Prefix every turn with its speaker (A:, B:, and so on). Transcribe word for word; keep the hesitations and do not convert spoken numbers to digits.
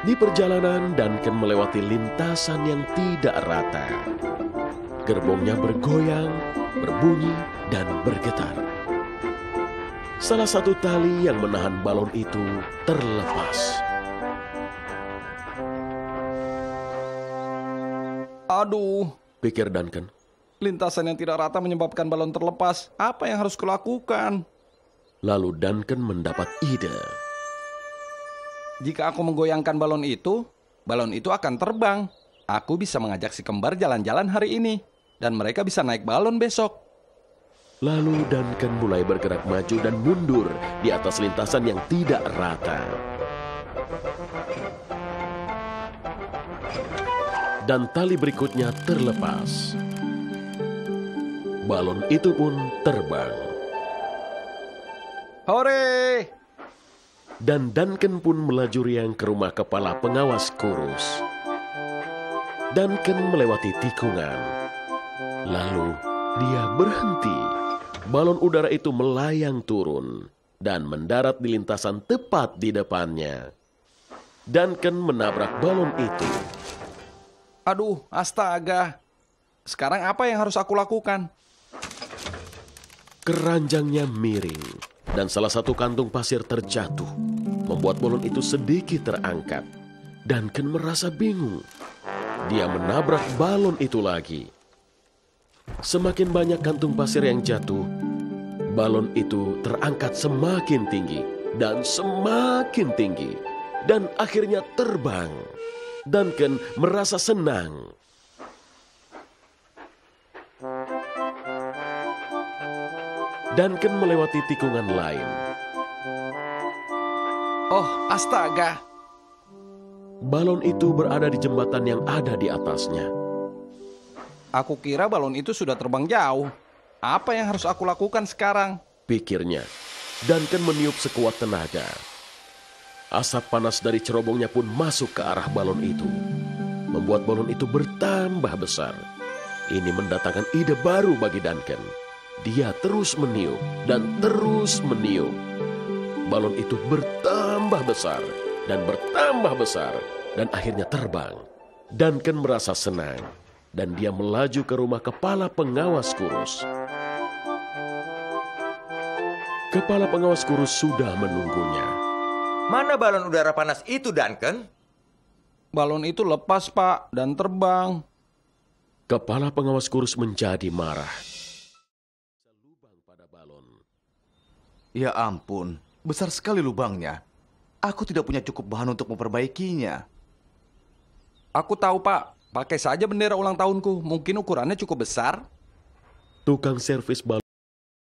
A: Di perjalanan, Duncan melewati lintasan yang tidak rata. Gerbongnya bergoyang, berbunyi, dan bergetar. Salah satu tali yang menahan balon itu terlepas.
B: Aduh,
A: Pikir Duncan.
B: lintasan yang tidak rata menyebabkan balon terlepas. Apa yang harus kulakukan?
A: Lalu Duncan mendapat ide.
B: Jika aku menggoyangkan balon itu, balon itu akan terbang. Aku bisa mengajak si kembar jalan-jalan hari ini. Dan mereka bisa naik balon besok.
A: Lalu Duncan mulai bergerak maju dan mundur di atas lintasan yang tidak rata. Dan tali berikutnya terlepas. Balon itu pun terbang.
B: Hore!
A: Dan Duncan pun melaju riang ke rumah kepala pengawas kurus. Duncan melewati tikungan. Lalu dia berhenti. Balon udara itu melayang turun dan mendarat di lintasan tepat di depannya. Duncan menabrak balon itu.
B: Aduh, astaga. Sekarang apa yang harus aku lakukan?
A: Keranjangnya miring dan salah satu kantung pasir terjatuh, membuat balon itu sedikit terangkat. Duncan merasa bingung. Dia menabrak balon itu lagi. Semakin banyak kantung pasir yang jatuh, balon itu terangkat semakin tinggi dan semakin tinggi dan akhirnya terbang. Duncan merasa senang. Duncan melewati tikungan lain.
B: Oh, astaga.
A: Balon itu berada di jembatan yang ada di atasnya.
B: Aku kira balon itu sudah terbang jauh. Apa yang harus aku lakukan sekarang?
A: Pikirnya. Duncan meniup sekuat tenaga. Asap panas dari cerobongnya pun masuk ke arah balon itu, membuat balon itu bertambah besar. Ini mendatangkan ide baru bagi Duncan. Dia terus meniup dan terus meniup. Balon itu bertambah besar dan bertambah besar dan akhirnya terbang. Duncan merasa senang dan dia melaju ke rumah kepala pengawas kurus. Kepala pengawas kurus sudah menunggunya.
C: Mana balon udara panas itu, Duncan?
B: Balon itu lepas, Pak, dan terbang.
A: Kepala pengawas kurus menjadi marah. Lubang pada balon.
D: Ya ampun, besar sekali lubangnya. Aku tidak punya cukup bahan untuk memperbaikinya.
B: Aku tahu, Pak. Pakai saja bendera ulang tahunku. Mungkin ukurannya cukup besar.
A: Tukang servis balon